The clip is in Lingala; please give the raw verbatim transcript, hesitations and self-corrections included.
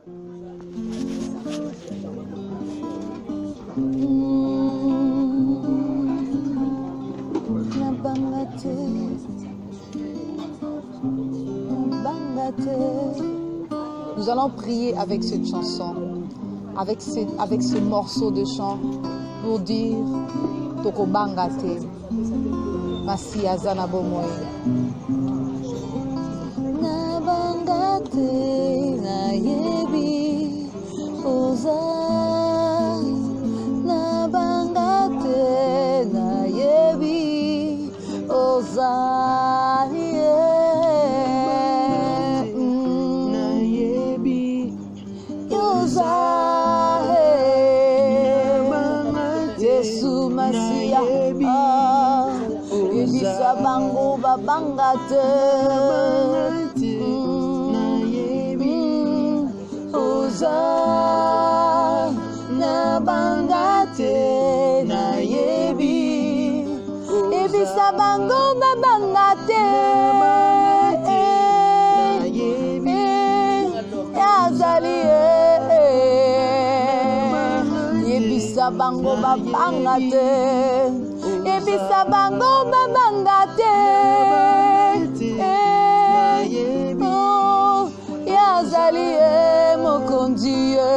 Nous allons prier avec cette chanson, avec ce, avec ce morceau de chant, pour dire Toko Bangate, Masi Azana Bomoe. Na Bangate, na Yebi, Oza, na Bangate, na Yebi, Oza. Bango babangate na yebi oza na bangate na yebi ebisa bango babangate na yebi azali ebisa bango babangate ebisa bango babangate oh yazali mokonzi